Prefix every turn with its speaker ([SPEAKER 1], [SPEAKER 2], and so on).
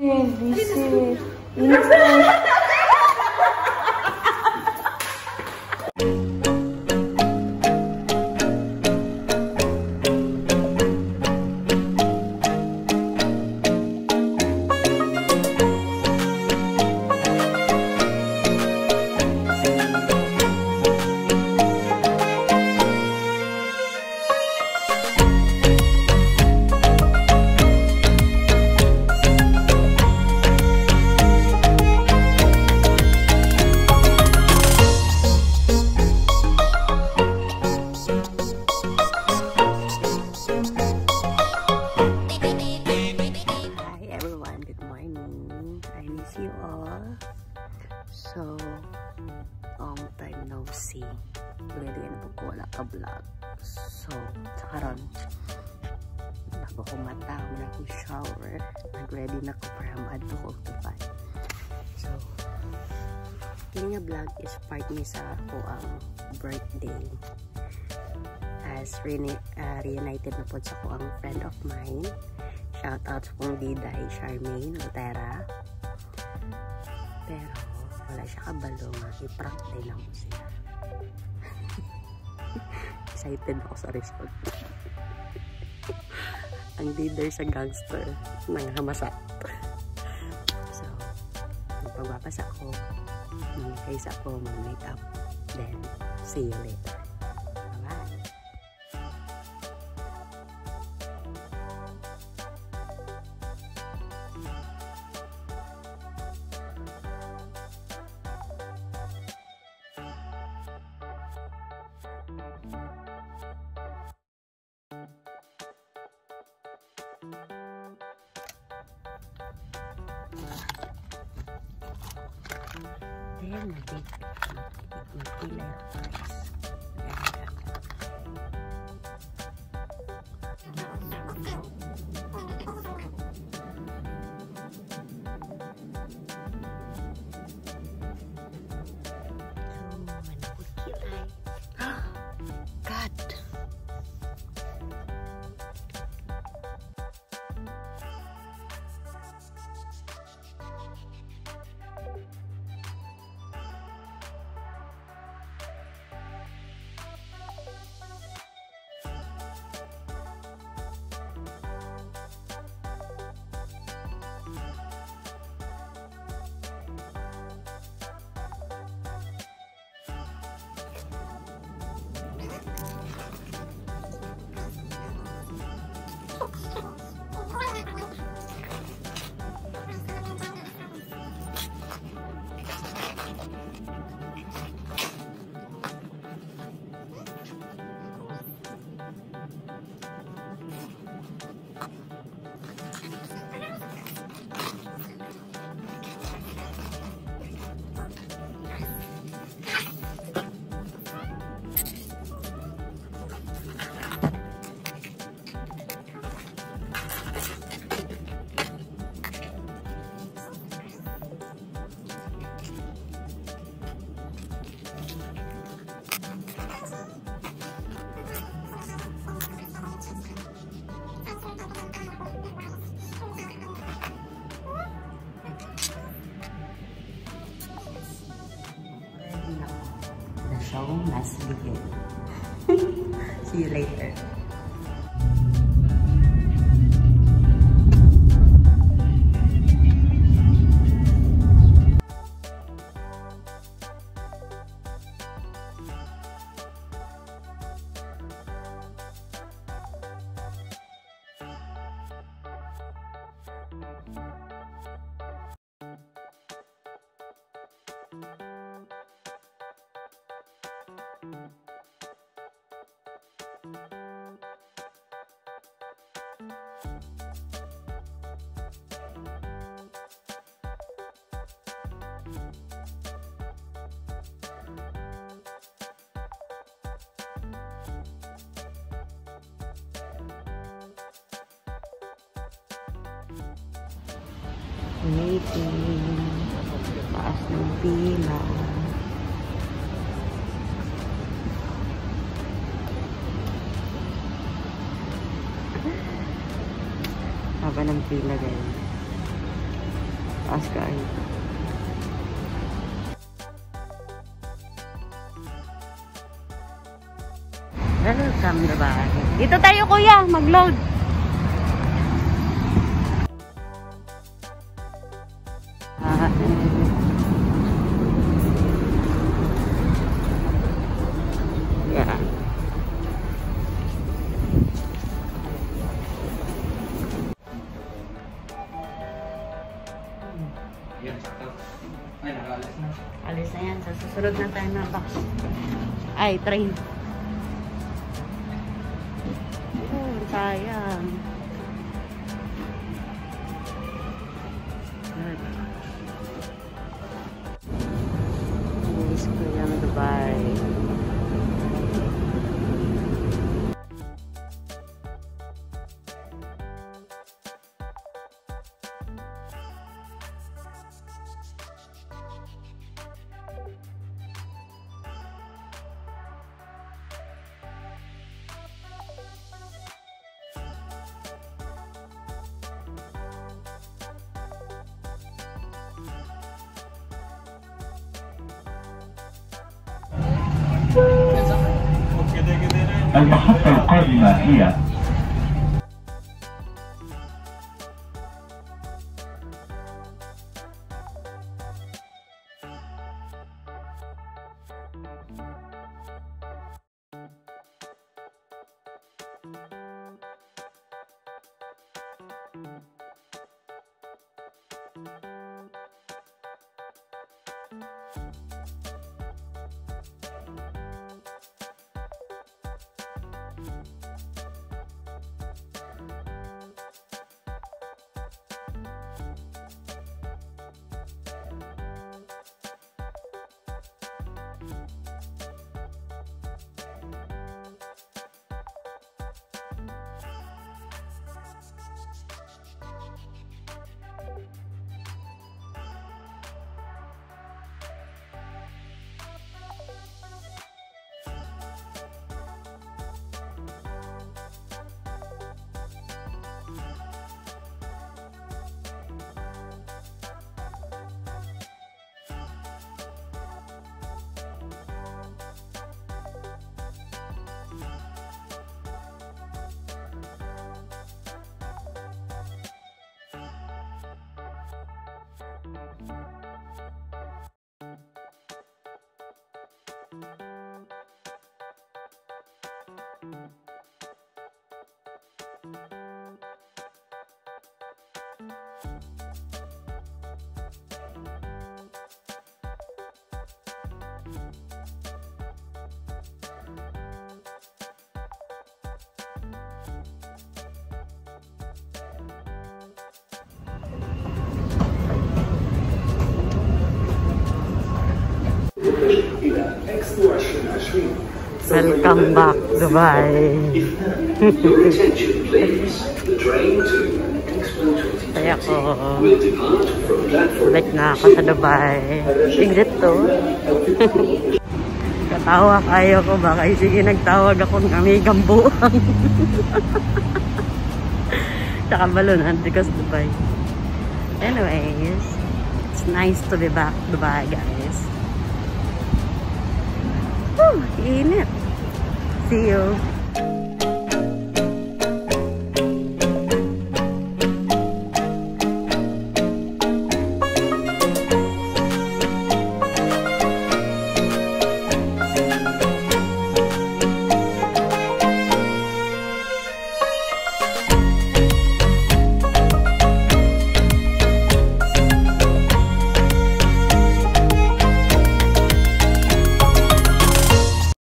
[SPEAKER 1] Visit. Init. So, long time no see. Ready na po ko wala ka vlog. So, sa karon bago ko mata, muna ko shower. Nag-ready na ko para maadto ko to 5. So, kini nga vlog is part ni sa ako ang birthday. As reunited na po sa ko ang friend of mine. Shout out sa kong bida, Charmaine Lutera. Pero wala siya kabalo nga, i-prank din lang mo siya. Excited ako sa result. Ang leader sa gangster ng hamasat. So, magpagwapas ako, mag-face ako, mag-makeup, then see you later. Bye-bye! Then, magpila yung price. show must begin. See you later. Waiting. Taas ng pila. Haba ng pila guys. Oscar. Welcome, Dubai. Dito tayo, kuya. Mag-load. Yeah. Alis na yan. Sa susunod na tayo na box. Ay, train. Oh, sayang. Miss ko yung Dubai.
[SPEAKER 2] المحطة القادمة هي
[SPEAKER 1] Welcome back, Dubai. Kaya ko balik na ako sa Dubai. Exit to. Katawa kayo ko baka sige nagtawag ako ng amigang buwang. Tsaka balunan because Dubai. Anyways, it's nice to be back Dubai, guys. Woo, init. See you.